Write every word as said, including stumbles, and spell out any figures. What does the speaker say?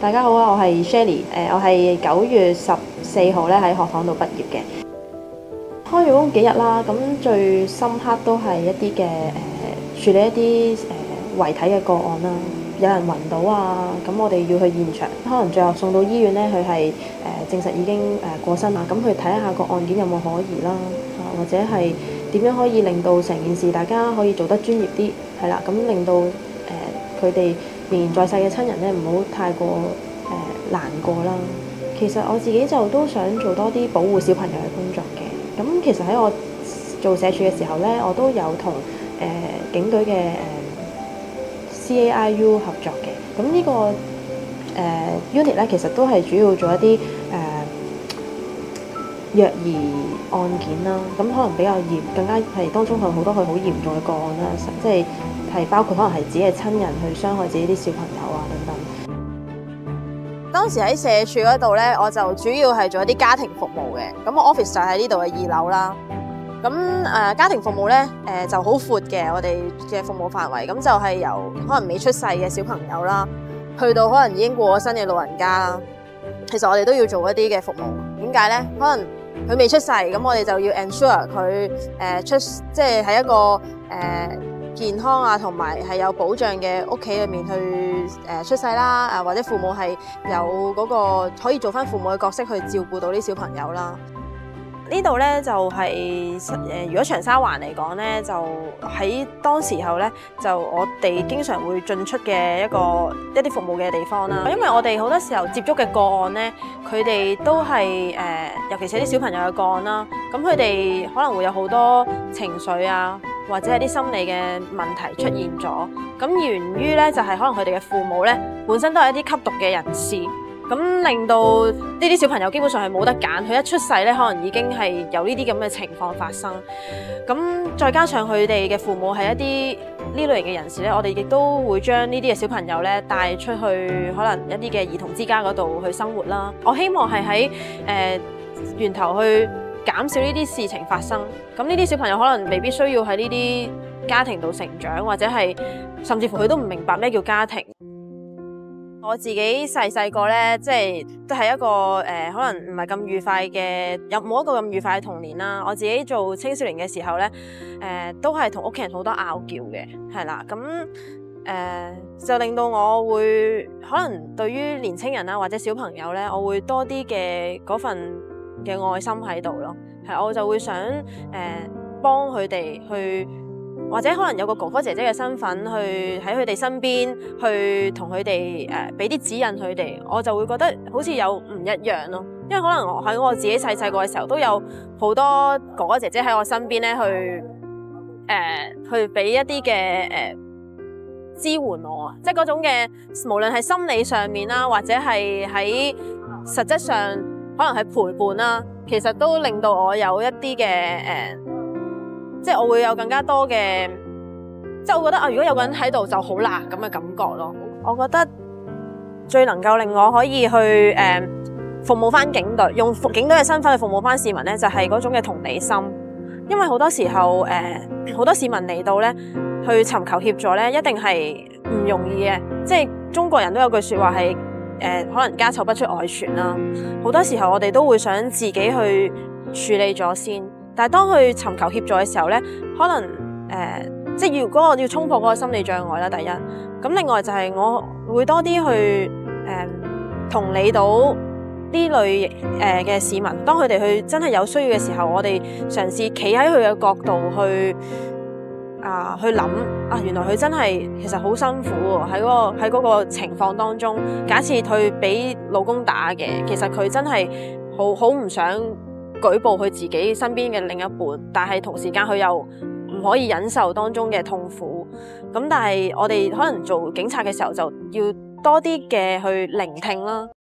大家好啊，我係 Shelly，誒我係九月十四號咧喺學堂度畢業嘅。開咗工幾日啦，咁最深刻都係一啲嘅誒處理一啲誒、呃、遺體嘅個案啦，有人暈倒啊，咁我哋要去現場，可能最後送到醫院咧，佢係誒證實已經誒、呃、過身啦，咁去睇下個案件有冇可疑啦，啊或者係點樣可以令到成件事大家可以做得專業啲，係啦，咁令到誒佢哋仍然在世嘅親人咧，唔好太過誒、呃、難過啦。其實我自己就都想做多啲保護小朋友嘅工作嘅。咁其實喺我做社署嘅時候咧，我都有同誒、呃、警隊嘅誒、呃、C A I U 合作嘅。咁呢、這個誒、呃、unit 咧，其實都係主要做一啲誒、呃、虐兒案件啦。咁可能比較嚴，更加係當中係好多佢好嚴重嘅個案啦，即係係包括可能係自己嘅親人去傷害自己啲小朋友啊等等。 當時喺社署嗰度咧，我就主要係做一啲家庭服務嘅。咁我 office 就喺呢度嘅二樓啦。咁誒、呃、家庭服務咧誒、呃、就好闊嘅，我哋嘅服務範圍。咁就係由可能未出世嘅小朋友啦，去到可能已經過咗身嘅老人家啦。其實我哋都要做一啲嘅服務。點解咧？可能佢未出世，咁我哋就要 ensure 佢誒、呃、出，即係喺一個誒、呃健康啊，同埋係有保障嘅屋企裏面去誒出世啦，啊或者父母係有嗰個可以做翻父母嘅角色去照顧到啲小朋友啦。呢度咧就係、是、誒，如果長沙灣嚟講咧，就喺當時候咧，就我哋經常會進出嘅一個一啲服務嘅地方啦。因為我哋好多時候接觸嘅個案咧，佢哋都係誒、呃，尤其是啲小朋友嘅個案啦，咁佢哋可能會有好多情緒啊，或者係啲心理嘅問題出現咗。咁源於咧就係、是、可能佢哋嘅父母咧本身都係一啲吸毒嘅人士。咁令到呢啲小朋友基本上係冇得揀，佢一出世咧，可能已經係有呢啲咁嘅情況發生。咁再加上佢哋嘅父母係一啲呢類型嘅人士咧，我哋亦都會將呢啲嘅小朋友咧帶出去可能一啲嘅兒童之家嗰度去生活啦。我希望係喺誒源頭去減少呢啲事情發生。咁呢啲小朋友可能未必需要喺呢啲家庭度成長，或者係甚至乎佢都唔明白咩叫家庭。我自己細細個咧，即係都係一個誒、呃，可能唔係咁愉快嘅，有冇一個咁愉快嘅童年啦。我自己做青少年嘅時候咧，誒、呃、都係同屋企人好多拗撬嘅，係啦。咁誒、呃、就令到我會可能對於年青人啦或者小朋友咧，我會多啲嘅嗰份嘅愛心喺度咯。係，我就會想誒幫佢哋去。或者可能有個哥哥姐姐嘅身份去喺佢哋身邊，去同佢哋誒俾啲指引佢哋，我就會覺得好似有唔一樣咯。因為可能我喺我自己細細個嘅時候，都有好多哥哥姐姐喺我身邊咧，去誒、呃、去俾一啲嘅誒支援我啊，即係嗰種嘅無論係心理上面啦，或者係喺實質上可能係陪伴啦，其實都令到我有一啲嘅誒。呃即係我會有更加多嘅，即係我覺得啊，如果有個人喺度就好啦咁嘅感覺咯。我覺得最能夠令我可以去誒、呃、服務翻警隊，用警隊嘅身份去服務翻市民咧，就係、是、嗰種嘅同理心。因為好多時候誒，好、呃、多市民嚟到咧去尋求協助咧，一定係唔容易嘅。即係中國人都有句說話係誒、呃，可能家醜不出外傳啦。好多時候我哋都會想自己去處理咗先。但係當佢尋求協助嘅時候咧，可能誒、呃，即係如果我要衝破嗰個心理障礙啦，第一，咁另外就係我會多啲去誒、呃、同理到呢類誒嘅、呃、市民，當佢哋去真係有需要嘅時候，我哋嘗試企喺佢嘅角度去啊、呃、去諗啊，原來佢真係其實好辛苦喎，喺嗰個喺嗰個情況當中，假設佢俾老公打嘅，其實佢真係好好唔想舉報佢自己身邊嘅另一半，但係同時間佢又唔可以忍受當中嘅痛苦。咁但係我哋可能做警察嘅時候就要多啲嘅去聆聽啦。